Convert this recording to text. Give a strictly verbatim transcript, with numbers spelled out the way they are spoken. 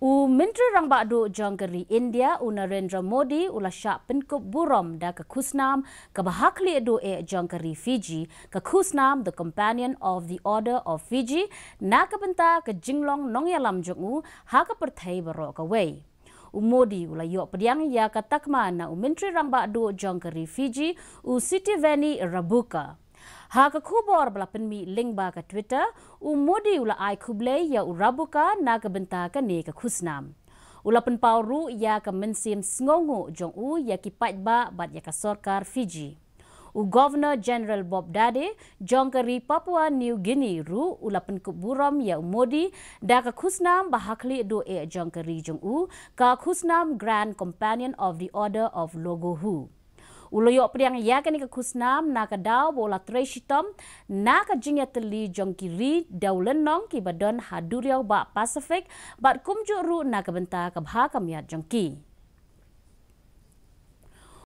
U Menteri Rang Bakdu jong keri India u Narendra Modi ula Shah pynkup burom da ke khusnam ke hakhlieh do e jong keri Fiji ke khusnam the companion of the Order of Fiji na ke benta ke jinglong nong yalam jong u ha ke perthai baro ke wei. U Modi ula yok pediang ya ke takma na u Menteri Rang Bakdu jong keri Fiji u Siti Veni Rabuka. Ha ke khubor bela penmi link ba ke Twitter, u Modi ula ai khublei ya u Rabuka na ke benta ke ne ke khusnam. Ula penpau ru ya ke mensim sngongu jong u ya ki pat ba bat ya ke sorkar Fiji. U Governor General Bob Dade jong keri Papua New Guinea ru ula pynkup burom ya u Modi da ke khusnam ba hakhlieh do e jong keri jong u ka khusnam Grand Companion of the Order of Logohu. Uloyok priang ya kani ke khusnam na ka daw bola treshitom na ka jingya teli jong kiri daulen nong ki badon haduriau ba Pacific bat kumju ru na ka benta ka bha kamiat jong ki.